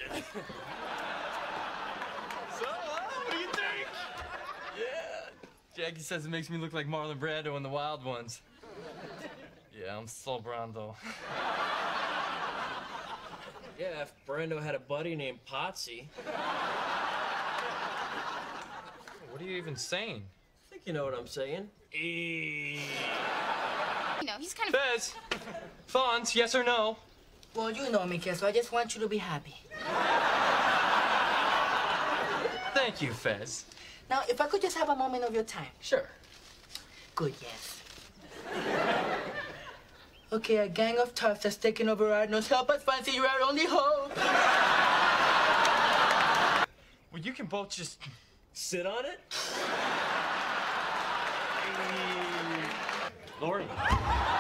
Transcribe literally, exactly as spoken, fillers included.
So, uh, what do you think? Yeah. Jackie says it makes me look like Marlon Brando in The Wild Ones. Yeah, I'm sobrando. Yeah, if Brando had a buddy named Potsy. What are you even saying? I think you know what I'm saying. You know, he's kind of... Fez! Fonz, yes or no? Well, you know me, Kelso. I just want you to be happy. Thank you, Fez. Now, if I could just have a moment of your time. Sure. Good, yes. Okay, a gang of toughs has taken over our nose. Help us, Fancy, you're our only hope. Well, you can both just... Sit on it? Lori.